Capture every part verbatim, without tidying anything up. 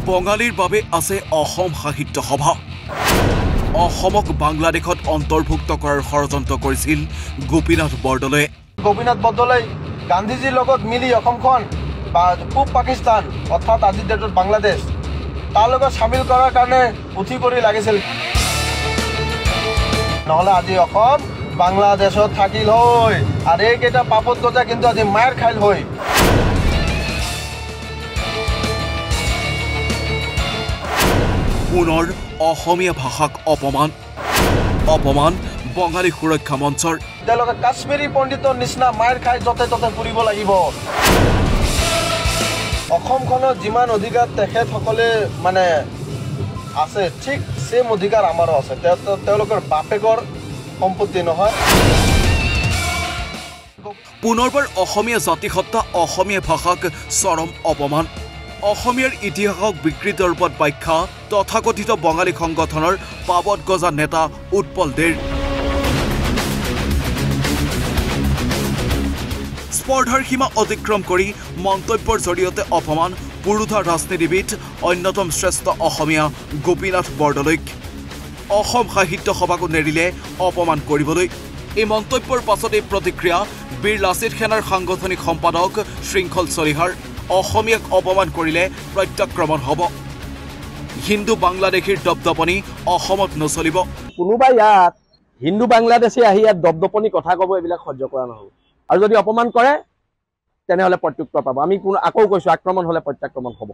বঙালীৰ বাবে আছে অসম সাহিত্য সভা অসমক বাংলাদেশত অন্তৰ্ভুক্ত কৰাৰ ষড়যন্ত্ৰ কৰিছিল গোপীনাথ বৰদলৈ গোপীনাথ বৰদলৈ গান্ধীজীৰ লগত মিলি অসমখন বা পূব পাকিস্তান অৰ্থাৎ আজিৰ ডেটত বাংলাদেশ তাৰ লগত সামিল কৰাৰ কাৰণে উঠি পৰি লাগিছিল নহলে আজি অসম বাংলাদেশত থাকিল হয় আৰু এইকেইটা পাপত গজা কিন্তু আজি মাৰ খাইল হয় পুনৰ অসমীয়া ভাষাক অপমান অপমান বঙালী সুৰক্ষা মঞ্চৰ তেওঁলোকে কাশ্মীৰী পণ্ডিতৰ নিচিনা মাৰ খাই যতে ততে ফুৰিব লাগিব অসমখনৰ যিমান অধিকাৰ তেখেতসকলে মানে আছে ঠিক সেম অধিকাৰ আমাৰো আছে তেওঁলোকৰ বাপেকৰ সম্পত্তি নহয় পুনৰবাৰ অসমীয়া জাতিসত্তা অসমীয়া ভাষাক চৰম অপমান অসমীয়াৰ ইতিহাসক বিকৃত ৰূপত ব্যাখ্যা তথাকথিত বঙালী সংগঠনৰ পাবত গজা নেতা উৎপল দেৰ স্পৰ্ধাৰ সীমা অতিক্ৰম কৰি মন্তব্যৰ জৰিয়তে অপমান পুৰুষা ৰাজনীতিবিদ অন্যতম শ্ৰেষ্ঠ অসমীয়া গোপীনাথ বৰদলৈক অসম সাহিত্য সভাকো নেৰিলে অপমান কৰিবলৈ এই মন্তব্যৰ পাছতে প্ৰতিক্ৰিয়া বীৰ লাচিত সেনাৰ সাংগঠনিক সম্পাদক শৃংখল চলিহাৰ অসমীয়াক অপমান কৰিলে প্ৰত্যাক্ৰমণ হ'ব হিন্দু বাংলাদেশীৰ দপদপনি অসমত নচলিব কোনোবা ইয়াত হিন্দু বাংলাদেশী আহি ইয়াত দপদপনি কথা ক'ব এইবিলাক সহ্য কৰা নহ'ব আৰু যদি অপমান কৰে তেনেহ'লে প্ৰত্যুত্তৰ পাব আমি আকৌ কৈছোঁ আক্ৰমণ হ'লে প্ৰত্যাক্ৰমণ হ'ব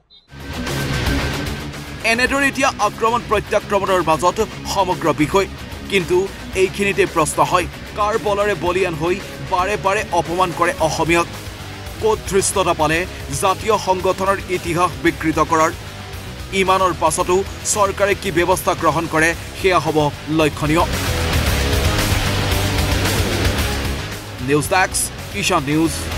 এনেদৰে এতিয়া আক্ৰমণ প্ৰত্যাক্ৰমণৰ মাজত সমগ্ৰ বিষয় কিন্তু এইখিনিতে প্ৰশ্ন হয় কাৰ বলৰে বলিয়ান হৈ বাৰে বাৰে অপমান কৰে অসমীয়াক ক'ত ধৃষ্টতা পালে জাতীয় সংগঠনৰ ইতিহাস বিকৃত কৰাৰ ইমানৰ পাছতো চৰকাৰে কি ব্যৱস্থা গ্ৰহণ কৰে সেয়া হ'ব লক্ষণীয় নিউজ ডেস্ক ঈশান নিউজ